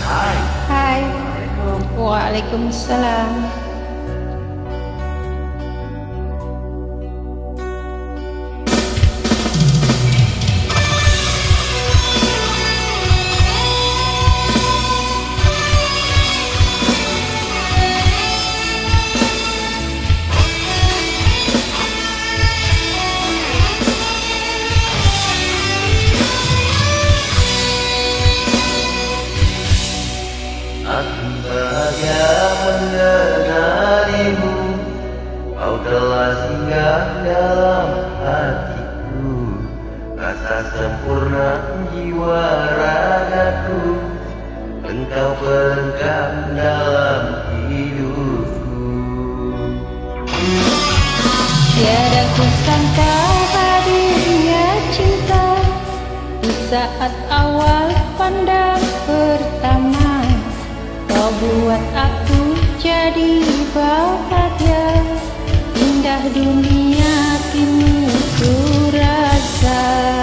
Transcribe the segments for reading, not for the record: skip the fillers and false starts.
Hai. Hai. Assalamualaikum. Waalaikumsalam. Aku bahagia mengenalimu. Kau telah singgah dalam hatiku. Rasa sempurna jiwa ragaku. Engkau pelengkap dalam hidupku. Tiada kusangka hadirnya cinta di saat awal pandang pertama. Kau buat aku jadi bahagia. Indah dunia kini ku rasa.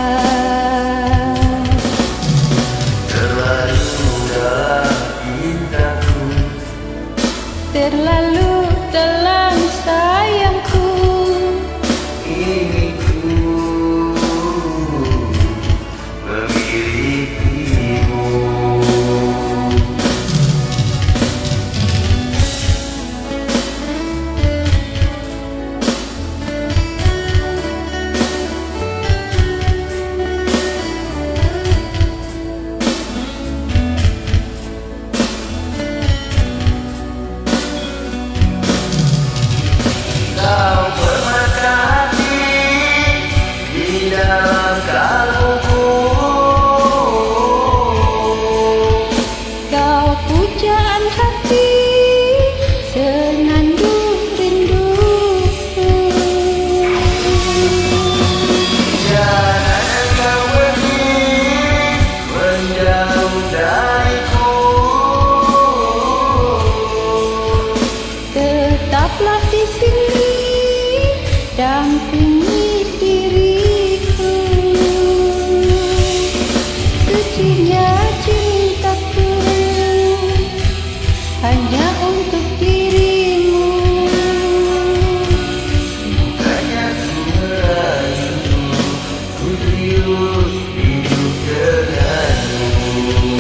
Terlalu dalam cintaku. Terlalu dalam sayangku. Ingin ku memilikimu. Kau permata hati di dalam kalbuku. Kau pujaan hati senandung rindu. Jangan engkau pergi menjauh dariku. Tetaplah di sini dampingi diriku. Sucinya cintaku hanya untuk dirimu. Hanya ku merayu, ku rindu hidup denganmu.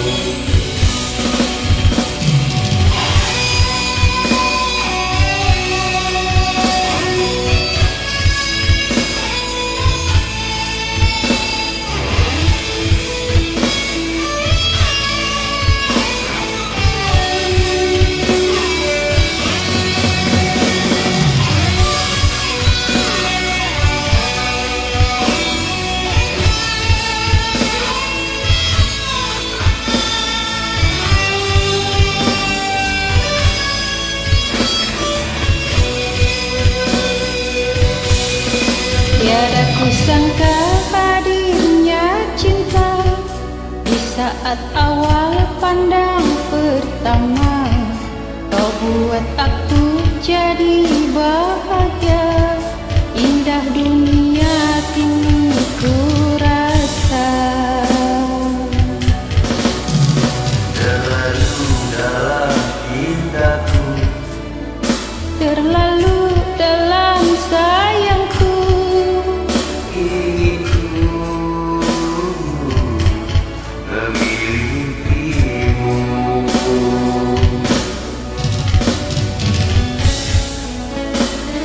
Tiada kusangka hadirnya cinta di saat awal pandang pertama. Kau buat aku jadi bahagia. Indah dunia kini ku rasa. Terlalu dalam cintaku. Terlalu dalam sayangku. Ingin ku memilikimu.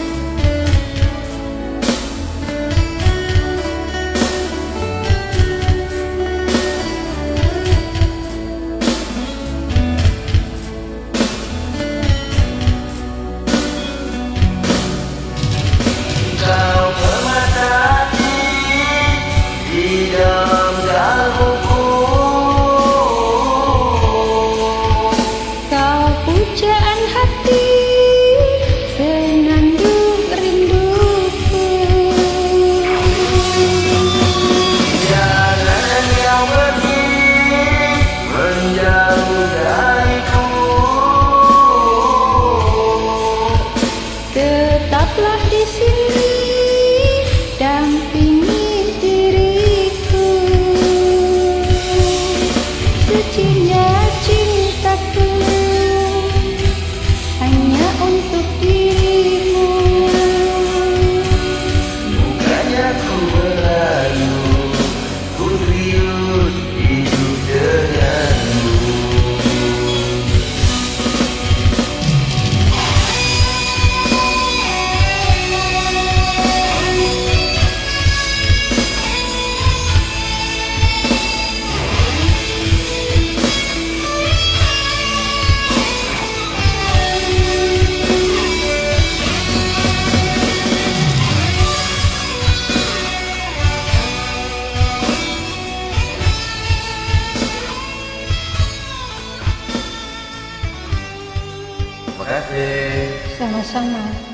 bersama.